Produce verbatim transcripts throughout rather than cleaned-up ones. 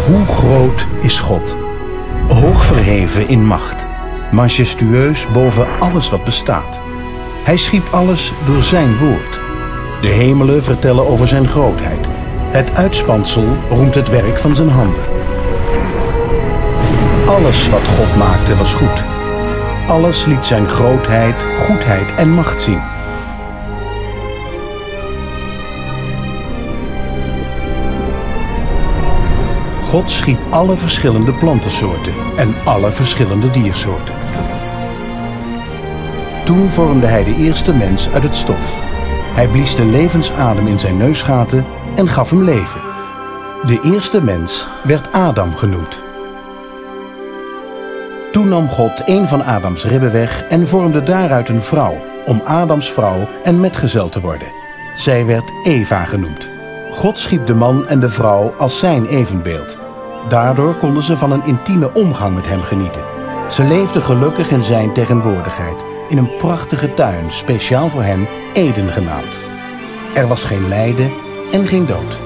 Hoe groot is God? Hoog verheven in macht, majestueus boven alles wat bestaat. Hij schiep alles door zijn woord. De hemelen vertellen over zijn grootheid. Het uitspansel roemt het werk van zijn handen. Alles wat God maakte was goed. Alles liet zijn grootheid, goedheid en macht zien. God schiep alle verschillende plantensoorten en alle verschillende diersoorten. Toen vormde hij de eerste mens uit het stof. Hij blies de levensadem in zijn neusgaten en gaf hem leven. De eerste mens werd Adam genoemd. Toen nam God een van Adams ribben weg en vormde daaruit een vrouw, om Adams vrouw en metgezel te worden. Zij werd Eva genoemd. God schiep de man en de vrouw als zijn evenbeeld. Daardoor konden ze van een intieme omgang met hem genieten. Ze leefden gelukkig in zijn tegenwoordigheid, in een prachtige tuin, speciaal voor hen Eden genaamd. Er was geen lijden en geen dood.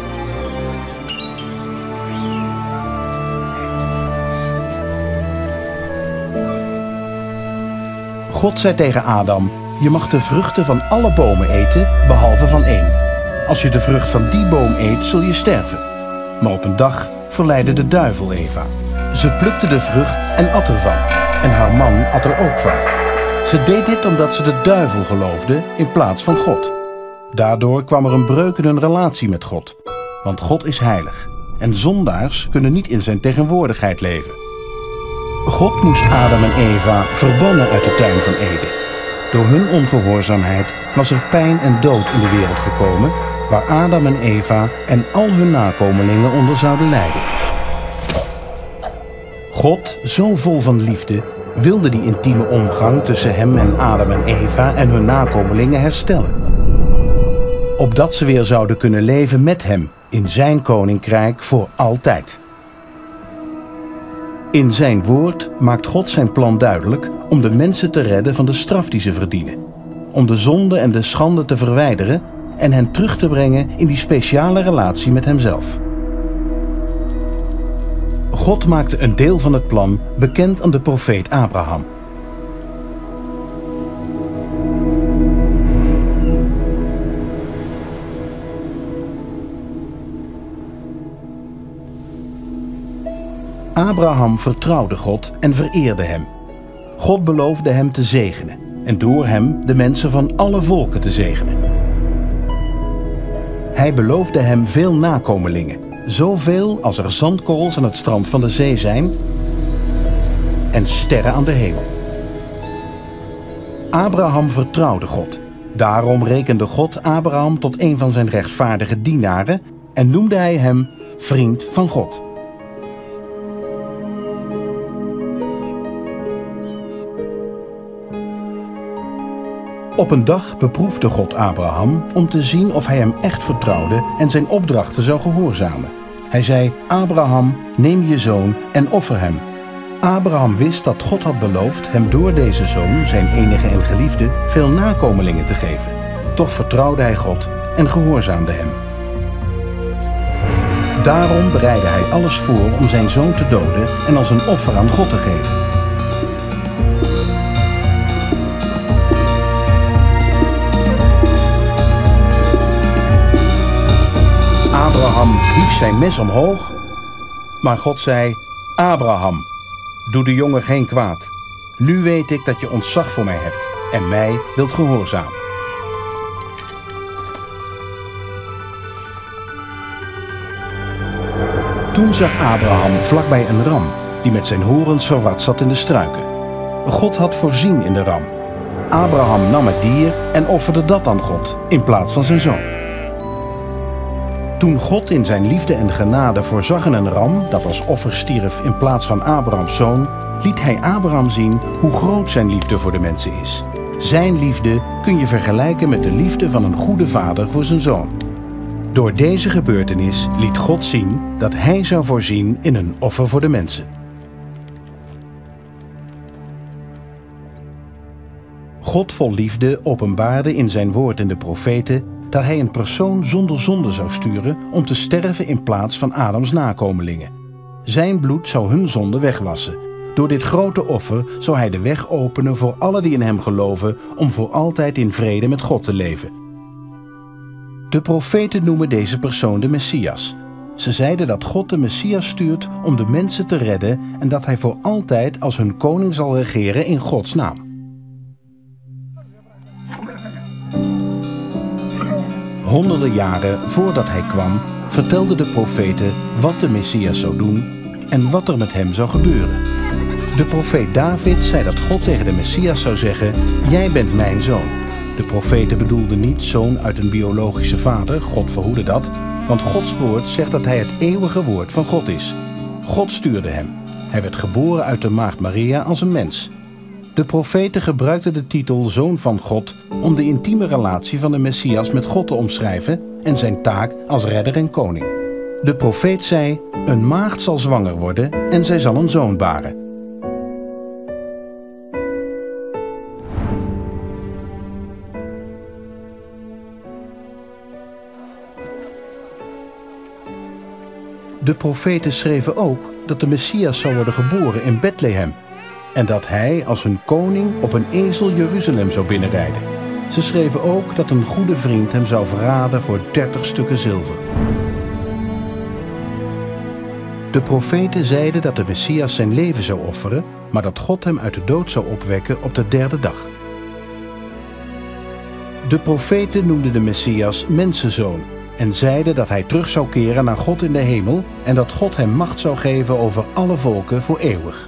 God zei tegen Adam: je mag de vruchten van alle bomen eten, behalve van één. Als je de vrucht van die boom eet, zul je sterven. Maar op een dag verleidde de duivel Eva. Ze plukte de vrucht en at ervan. En haar man at er ook van. Ze deed dit omdat ze de duivel geloofde in plaats van God. Daardoor kwam er een breuk in hun relatie met God. Want God is heilig. En zondaars kunnen niet in zijn tegenwoordigheid leven. God moest Adam en Eva verbannen uit de tuin van Eden. Door hun ongehoorzaamheid was er pijn en dood in de wereld gekomen, waar Adam en Eva en al hun nakomelingen onder zouden lijden. God, zo vol van liefde, wilde die intieme omgang tussen hem en Adam en Eva en hun nakomelingen herstellen. Opdat ze weer zouden kunnen leven met hem in zijn koninkrijk voor altijd. In zijn woord maakt God zijn plan duidelijk om de mensen te redden van de straf die ze verdienen. Om de zonde en de schande te verwijderen en hen terug te brengen in die speciale relatie met hemzelf. God maakte een deel van het plan bekend aan de profeet Abraham. Abraham vertrouwde God en vereerde hem. God beloofde hem te zegenen en door hem de mensen van alle volken te zegenen. Hij beloofde hem veel nakomelingen, zoveel als er zandkorrels aan het strand van de zee zijn en sterren aan de hemel. Abraham vertrouwde God. Daarom rekende God Abraham tot een van zijn rechtvaardige dienaren en noemde hij hem vriend van God. Op een dag beproefde God Abraham om te zien of hij hem echt vertrouwde en zijn opdrachten zou gehoorzamen. Hij zei: Abraham, neem je zoon en offer hem. Abraham wist dat God had beloofd hem door deze zoon, zijn enige en geliefde, veel nakomelingen te geven. Toch vertrouwde hij God en gehoorzaamde hem. Daarom bereidde hij alles voor om zijn zoon te doden en als een offer aan God te geven. Abraham hief zijn mes omhoog, maar God zei: Abraham, doe de jongen geen kwaad. Nu weet ik dat je ontzag voor mij hebt en mij wilt gehoorzamen. Toen zag Abraham vlakbij een ram die met zijn horens verward zat in de struiken. God had voorzien in de ram. Abraham nam het dier en offerde dat aan God in plaats van zijn zoon. Toen God in zijn liefde en genade voorzag in een ram dat als offer stierf in plaats van Abrahams zoon, liet hij Abraham zien hoe groot zijn liefde voor de mensen is. Zijn liefde kun je vergelijken met de liefde van een goede vader voor zijn zoon. Door deze gebeurtenis liet God zien dat hij zou voorzien in een offer voor de mensen. God vol liefde openbaarde in zijn woord en de profeten dat hij een persoon zonder zonde zou sturen om te sterven in plaats van Adams nakomelingen. Zijn bloed zou hun zonde wegwassen. Door dit grote offer zou hij de weg openen voor alle die in hem geloven om voor altijd in vrede met God te leven. De profeten noemen deze persoon de Messias. Ze zeiden dat God de Messias stuurt om de mensen te redden en dat hij voor altijd als hun koning zal regeren in Gods naam. Honderden jaren voordat hij kwam, vertelden de profeten wat de Messias zou doen en wat er met hem zou gebeuren. De profeet David zei dat God tegen de Messias zou zeggen: jij bent mijn zoon. De profeten bedoelden niet zoon uit een biologische vader, God verhoede dat, want Gods woord zegt dat hij het eeuwige woord van God is. God stuurde hem. Hij werd geboren uit de maagd Maria als een mens. De profeten gebruikten de titel Zoon van God om de intieme relatie van de Messias met God te omschrijven en zijn taak als redder en koning. De profeet zei: een maagd zal zwanger worden en zij zal een zoon baren. De profeten schreven ook dat de Messias zou worden geboren in Bethlehem en dat hij als hun koning op een ezel Jeruzalem zou binnenrijden. Ze schreven ook dat een goede vriend hem zou verraden voor dertig stukken zilver. De profeten zeiden dat de Messias zijn leven zou offeren, maar dat God hem uit de dood zou opwekken op de derde dag. De profeten noemden de Messias mensenzoon en zeiden dat hij terug zou keren naar God in de hemel en dat God hem macht zou geven over alle volken voor eeuwig.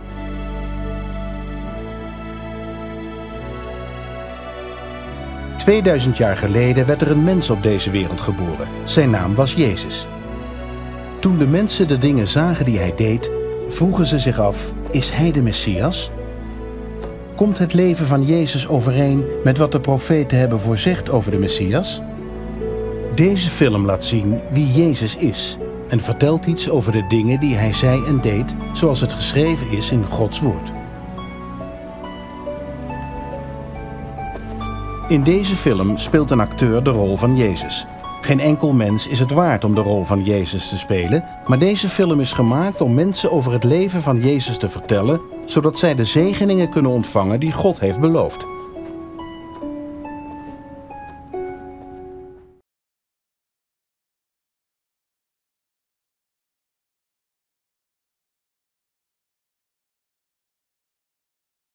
tweeduizend jaar geleden werd er een mens op deze wereld geboren. Zijn naam was Jezus. Toen de mensen de dingen zagen die hij deed, vroegen ze zich af: is hij de Messias? Komt het leven van Jezus overeen met wat de profeten hebben voorzegd over de Messias? Deze film laat zien wie Jezus is en vertelt iets over de dingen die hij zei en deed, zoals het geschreven is in Gods woord. In deze film speelt een acteur de rol van Jezus. Geen enkel mens is het waard om de rol van Jezus te spelen, maar deze film is gemaakt om mensen over het leven van Jezus te vertellen, zodat zij de zegeningen kunnen ontvangen die God heeft beloofd.